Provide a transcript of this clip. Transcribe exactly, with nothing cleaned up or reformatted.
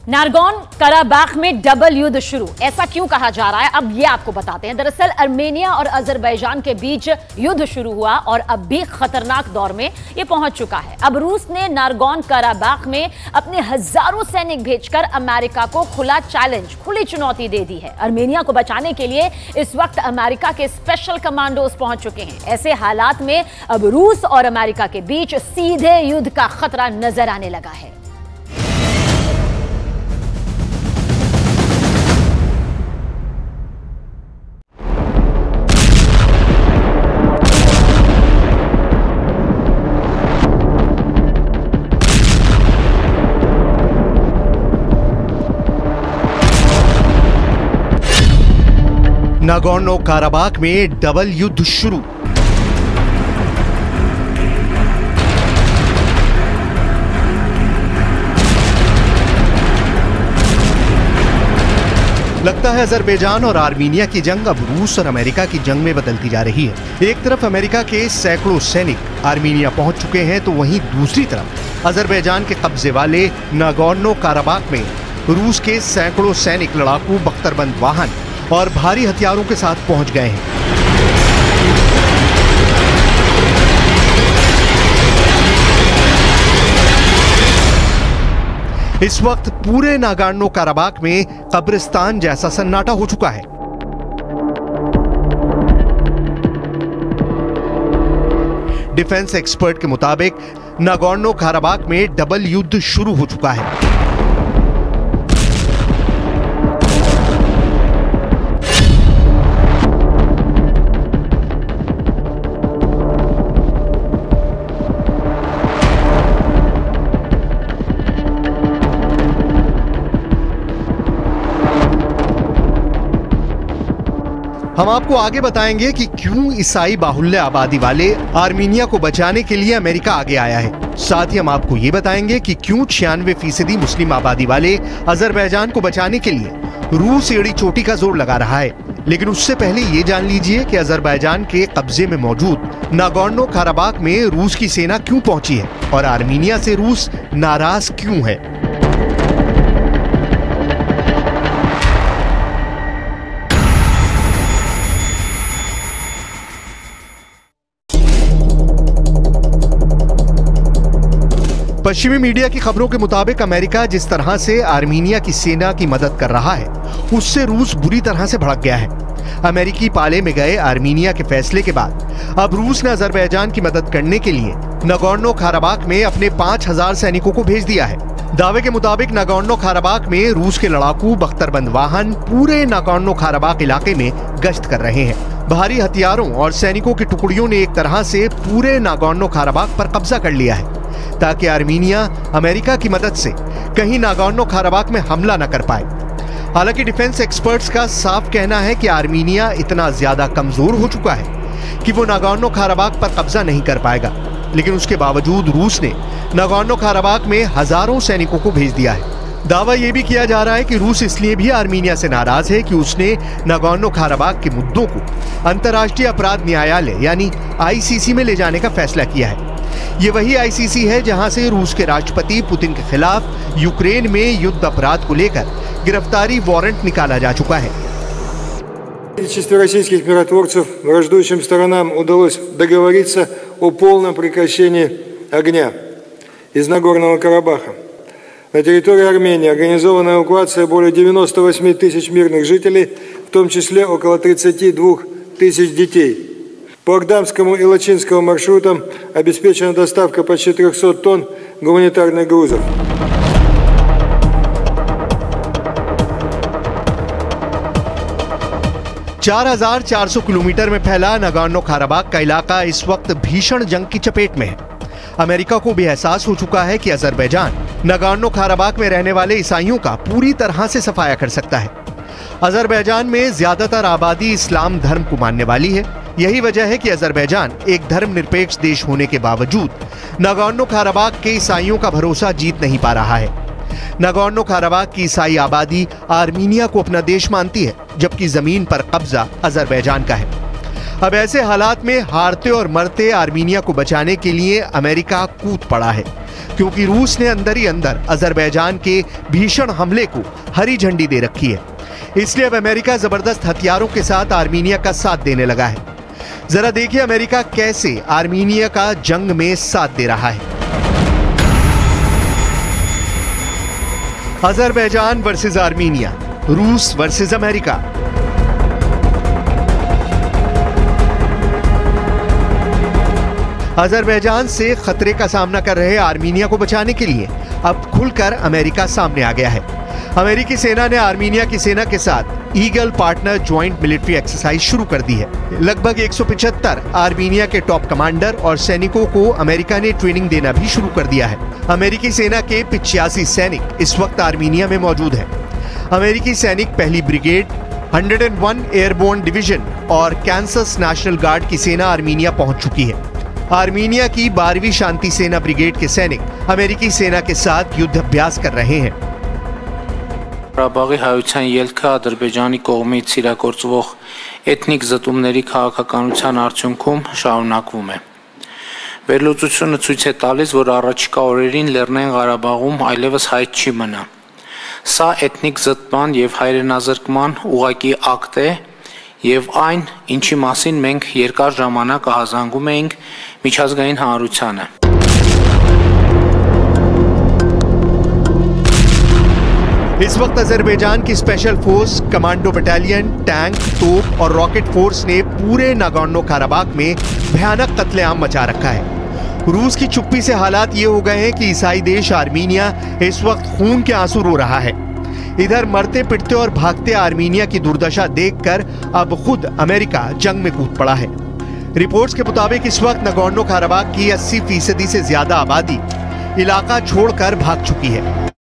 नारगोन Karabakh में double युद्ध शुरू, ऐसा क्यों कहा जा रहा है अब ये आपको बताते हैं। दरअसल आर्मेनिया और अजरबैजान के बीच युद्ध शुरू हुआ और अब भी खतरनाक दौर में ये पहुंच चुका है। अब रूस ने नारगोन कराबाख में अपने हजारों सैनिक भेजकर अमेरिका को खुला चैलेंज, खुली चुनौती दे दी है। आर्मेनिया को बचाने के लिए इस वक्त अमेरिका के स्पेशल कमांडोज पहुंच चुके हैं। ऐसे हालात में अब रूस और अमेरिका के बीच सीधे युद्ध का खतरा नजर आने लगा है। नागोर्नो काराबाख में डबल युद्ध शुरू। लगता है अजरबैजान और आर्मीनिया की जंग अब रूस और अमेरिका की जंग में बदलती जा रही है। एक तरफ अमेरिका के सैकड़ों सैनिक आर्मीनिया पहुंच चुके हैं, तो वहीं दूसरी तरफ अजरबैजान के कब्जे वाले नागोर्नो काराबाख में रूस के सैकड़ों सैनिक लड़ाकू बख्तरबंद वाहन और भारी हथियारों के साथ पहुंच गए हैं। इस वक्त पूरे नागोर्नो काराबाख में कब्रिस्तान जैसा सन्नाटा हो चुका है। डिफेंस एक्सपर्ट के मुताबिक नागोर्नो काराबाख में डबल युद्ध शुरू हो चुका है। हम आपको आगे बताएंगे कि क्यों ईसाई बाहुल्य आबादी वाले आर्मीनिया को बचाने के लिए अमेरिका आगे आया है। साथ ही हम आपको ये बताएंगे कि क्यों छियानवे फीसदी मुस्लिम आबादी वाले अजरबैजान को बचाने के लिए रूस एड़ी चोटी का जोर लगा रहा है। लेकिन उससे पहले ये जान लीजिए कि अजरबैजान के कब्जे में मौजूद नागोर्नो काराबाख में रूस की सेना क्यों पहुंची है और आर्मीनिया से रूस नाराज क्यों है। पश्चिमी मीडिया की खबरों के मुताबिक अमेरिका जिस तरह से आर्मीनिया की सेना की मदद कर रहा है, उससे रूस बुरी तरह से भड़क गया है। अमेरिकी पाले में गए आर्मीनिया के फैसले के बाद अब रूस ने अजरबैजान की मदद करने के लिए नागोर्नो काराबाख में अपने पांच हजार सैनिकों को भेज दिया है। दावे के मुताबिक नागोर्नो काराबाख में रूस के लड़ाकू बख्तरबंद वाहन पूरे नागोर्नो काराबाख इलाके में गश्त कर रहे हैं। भारी हथियारों और सैनिकों की टुकड़ियों ने एक तरह से पूरे नागोर्नो काराबाख पर कब्जा कर लिया है, ताकि आर्मीनिया अमेरिका की मदद से कहीं नागोर्नो काराबाख में हमला न कर पाए। हालांकि डिफेंस एक्सपर्ट्स का साफ कहना है कि आर्मीनिया इतना ज्यादा कमजोर हो चुका है कि वो नागोर्नो काराबाख पर कब्जा नहीं कर पाएगा। लेकिन उसके बावजूद रूस ने नागोर्नो काराबाख में हजारों सैनिकों को भेज दिया है। दावा यह भी किया जा रहा है कि रूस इसलिए भी आर्मीनिया से नाराज है कि उसने नागोर्नो काराबाख के मुद्दों को अंतर्राष्ट्रीय अपराध न्यायालय यानी आई सी सी में ले जाने का फैसला किया है। ये वही आई सी सी है जहां से रूस के राष्ट्रपति पुतिन के खिलाफ यूक्रेन में युद्ध अपराध को लेकर गिरफ्तारी वारंट निकाला जा चुका है। Количество российских миротворцев враждующим сторонам удалось договориться о полном прекращении огня из Нагорного Карабаха. На территории Армении организована эвакуация более девяноста восьми тысяч мирных жителей, в том числе около тридцати двух тысяч детей. По Агдамскому и Лачинскому маршрутам обеспечена доставка почти трехсот тонн гуманитарных грузов. चार हजार चार सौ किलोमीटर में फैला नागोर्नो काराबाख का इलाका इस वक्त भीषण जंग की चपेट में है। अमेरिका को भी एहसास हो चुका है कि अजरबैजान नागोर्नो काराबाख में रहने वाले ईसाइयों का पूरी तरह से सफाया कर सकता है। अजरबैजान में ज्यादातर आबादी इस्लाम धर्म को मानने वाली है। यही वजह है कि अजरबैजान एक धर्मनिरपेक्ष देश होने के बावजूद नागोर्नो काराबाख के ईसाइयों का भरोसा जीत नहीं पा रहा है। नागोर्नो काराबाख की ईसाई आबादी आर्मीनिया को अपना देश मानती है, जबकि जमीन पर कब्जा अजरबैजान का है। अब ऐसे हालात में हारते और मरते आर्मीनिया को बचाने के लिए अमेरिका कूद पड़ा है, क्योंकि रूस ने अंदर ही अंदर अजरबैजान के भीषण हमले को हरी झंडी दे रखी है। इसलिए अब अमेरिका जबरदस्त हथियारों के साथ आर्मीनिया का साथ देने लगा है। जरा देखिए अमेरिका कैसे आर्मीनिया का जंग में साथ दे रहा है। अजरबैजान वर्सेस आर्मीनिया, रूस वर्सेस अमेरिका। अजरबैजान से खतरे का सामना कर रहे आर्मीनिया को बचाने के लिए अब खुलकर अमेरिका सामने आ गया है। अमेरिकी सेना ने आर्मीनिया की सेना के साथ eagle partner joint military exercise शुरू कर दी है। लगभग एक सौ पचहत्तर आर्मीनिया के टॉप कमांडर और सैनिकों को अमेरिका ने ट्रेनिंग देना भी शुरू कर दिया है। अमेरिकी सेना के पिचासी सैनिक इस वक्त आर्मीनिया में मौजूद हैं। अमेरिकी सैनिक पहली ब्रिगेड, एक सौ एक एयरबोर्न डिवीजन और कैंसस नेशनल गार्ड की सेना आर्मीनिया पहुंच चुकी है। आर्मीनिया की बारहवीं शांति सेना ब्रिगेड के सैनिक अमेरिकी सेना के साथ युद्ध अभ्यास कर रहे हैं। Ղարաբաղի հայության ելքը Ադրբեջանի կողմից իրագործվող էթնիկ զտումների քաղաքականության արդյունքում շարունակվում է։ Վերլուծությունը ցույց է տալիս, որ առաջիկա օրերին Լեռնային Ղարաբաղում այլևս հայտ չի մնա։ Սա էթնիկ զտման եւ հայրենազրկման ուղղակի ակտ է եւ այն, ինչի մասին մենք երկար ժամանակ ահազանգում էինք միջազգային հանրությանը։ इस वक्त अजरबैजान की special force, commando battalion, tank, तोप और रॉकेट फोर्स ने पूरे नागोर्नो काराबाख में भयानक कत्लेआम मचा रखा है। रूस की चुप्पी से हालात ये हो गए हैं कि ईसाई देश आर्मीनिया इस वक्त खून के आंसू रो रहा है। इधर मरते पिटते और भागते आर्मीनिया की दुर्दशा देखकर अब खुद अमेरिका जंग में कूद पड़ा है। रिपोर्ट्स के मुताबिक इस वक्त नागोर्नो काराबाख की अस्सी फीसदी से ज्यादा आबादी इलाका छोड़कर भाग चुकी है।